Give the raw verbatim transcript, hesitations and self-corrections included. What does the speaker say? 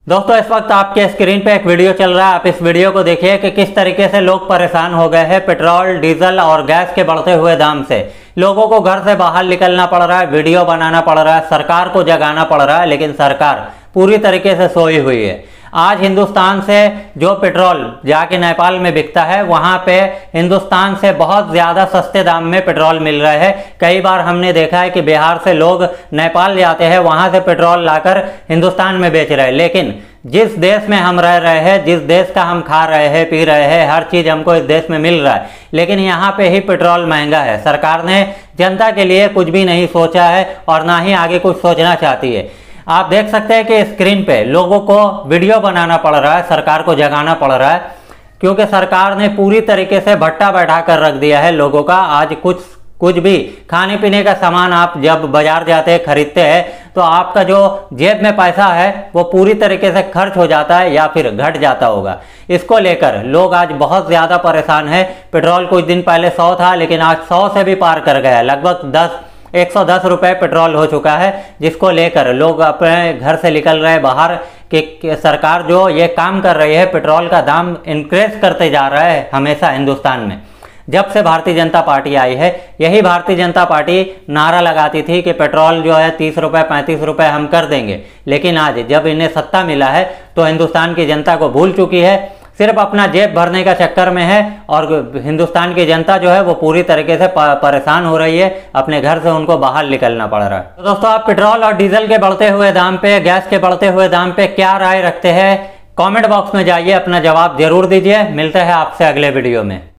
दोस्तों इस वक्त आपके स्क्रीन पे एक वीडियो चल रहा है। आप इस वीडियो को देखिए कि किस तरीके से लोग परेशान हो गए हैं पेट्रोल, डीजल और गैस के बढ़ते हुए दाम से। लोगों को घर से बाहर निकलना पड़ रहा है, वीडियो बनाना पड़ रहा है, सरकार को जगाना पड़ रहा है, लेकिन सरकार पूरी तरीके से सोई हुई है। आज हिंदुस्तान से जो पेट्रोल जाके नेपाल में बिकता है, वहां पे हिंदुस्तान से बहुत ज़्यादा सस्ते दाम में पेट्रोल मिल रहा है। कई बार हमने देखा है कि बिहार से लोग नेपाल जाते हैं, वहां से पेट्रोल लाकर हिंदुस्तान में बेच रहे हैं। लेकिन जिस देश में हम रह रहे हैं, जिस देश का हम खा रहे हैं, पी रहे हैं, हर चीज़ हमको इस देश में मिल रहा है, लेकिन यहाँ पे ही पेट्रोल महंगा है। सरकार ने जनता के लिए कुछ भी नहीं सोचा है और ना ही आगे कुछ सोचना चाहती है। आप देख सकते हैं कि स्क्रीन पे लोगों को वीडियो बनाना पड़ रहा है, सरकार को जगाना पड़ रहा है, क्योंकि सरकार ने पूरी तरीके से भट्टा बैठा कर रख दिया है लोगों का। आज कुछ कुछ भी खाने पीने का सामान आप जब बाजार जाते हैं, खरीदते हैं, तो आपका जो जेब में पैसा है वो पूरी तरीके से खर्च हो जाता है या फिर घट जाता होगा। इसको लेकर लोग आज बहुत ज़्यादा परेशान है। पेट्रोल कुछ दिन पहले सौ था, लेकिन आज सौ से भी पार कर गया। लगभग दस एक सौ दस रुपये पेट्रोल हो चुका है, जिसको लेकर लोग अपने घर से निकल रहे हैं बाहर कि सरकार जो ये काम कर रही है, पेट्रोल का दाम इंक्रीज करते जा रहा है हमेशा हिंदुस्तान में। जब से भारतीय जनता पार्टी आई है, यही भारतीय जनता पार्टी नारा लगाती थी कि पेट्रोल जो है तीस रुपये पैंतीस रुपये हम कर देंगे, लेकिन आज जब इन्हें सत्ता मिला है तो हिंदुस्तान की जनता को भूल चुकी है, सिर्फ अपना जेब भरने का चक्कर में है। और हिंदुस्तान की जनता जो है वो पूरी तरीके से परेशान हो रही है, अपने घर से उनको बाहर निकलना पड़ रहा है। तो दोस्तों, आप पेट्रोल और डीजल के बढ़ते हुए दाम पे, गैस के बढ़ते हुए दाम पे क्या राय रखते हैं? कमेंट बॉक्स में जाइए, अपना जवाब जरूर दीजिए। मिलते हैं आपसे अगले वीडियो में।